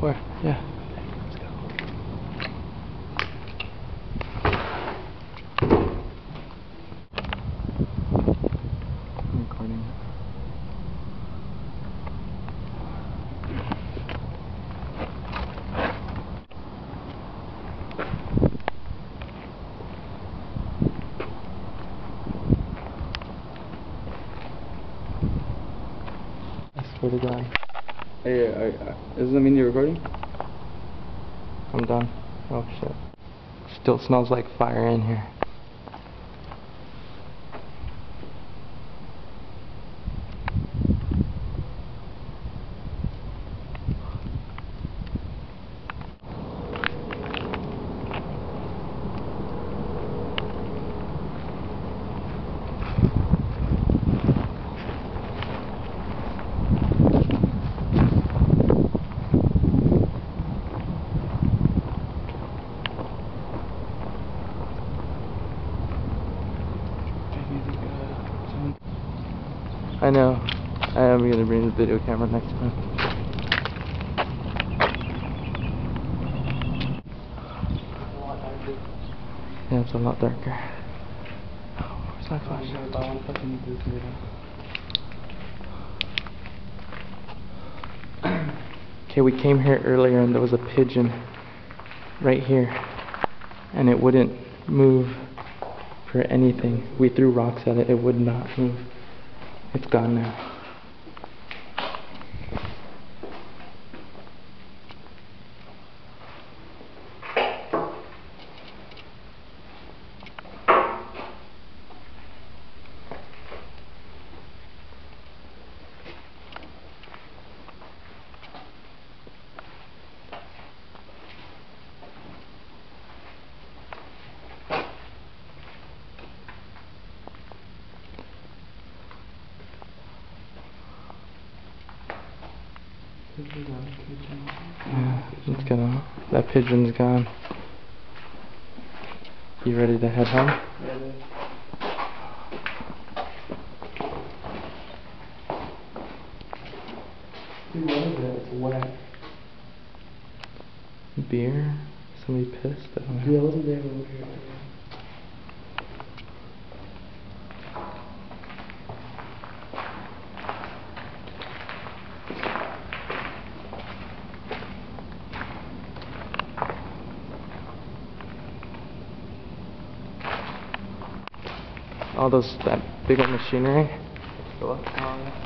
Where? Yeah. Let's go. I'm recording it. I swear to God. Hey, doesn't that mean you're recording? I'm done. Oh shit. Still smells like fire in here. I know. I am gonna bring the video camera next time. Yeah, it's a lot darker. Oh, where's my flashlight? I want to fucking use this video. Okay, we came here earlier and there was a pigeon right here and it wouldn't move for anything. We threw rocks at it, it would not move. It's gone now. Yeah, it's gonna. That pigeon's gone. You ready to head home? Yeah, dude. Dude, what is it? It's wet. Beer? Somebody pissed? I don't know. Yeah, I wasn't there when we were here. All those, that big old machinery. Go up. Oh, yeah.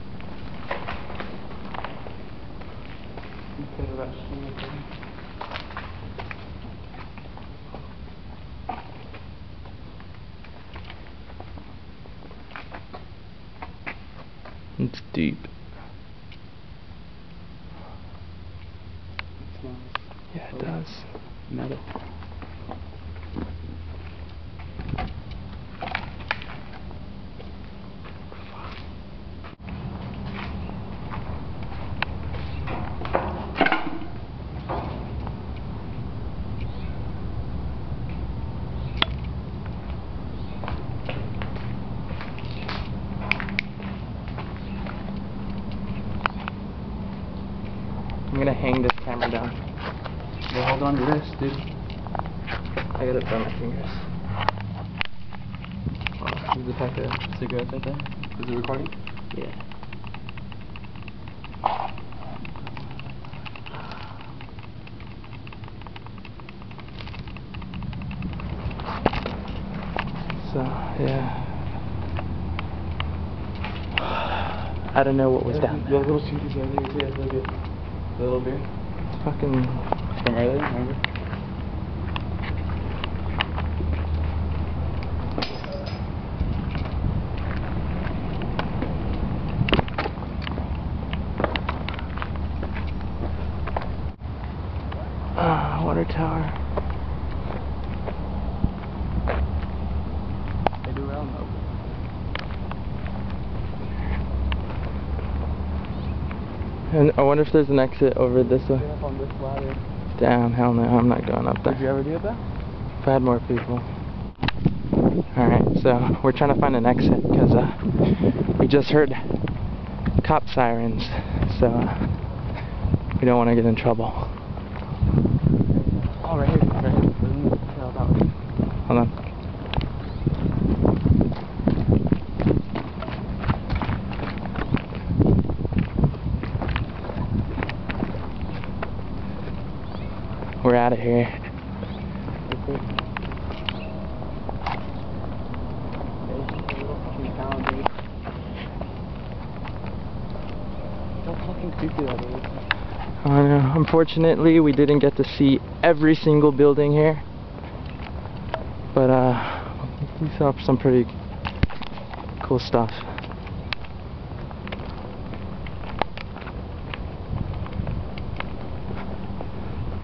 Instead of that shit, thing. It's deep. It smells. Yeah, it does. Metal. I'm gonna hang this camera down. Well, hold on to this, dude. I gotta burn my fingers. Oh, there's a pack of cigarettes right there. Is it recording? Yeah. So, yeah. I don't know what was down The there. little cuties right there, yeah, look at the little beer. It's fucking... From earlier, remember? Water tower. They do round though. And I wonder if there's an exit over this way. Get up on this ladder. Damn, hell no, I'm not going up there. Did you ever do that? If I had more people. Alright, so we're trying to find an exit because we just heard cop sirens. So We don't want to get in trouble. Oh, right here. Right here. Let me tell that way. Hold on. We're out of here. How fucking creepy that is. Unfortunately, we didn't get to see every single building here, but we saw some pretty cool stuff.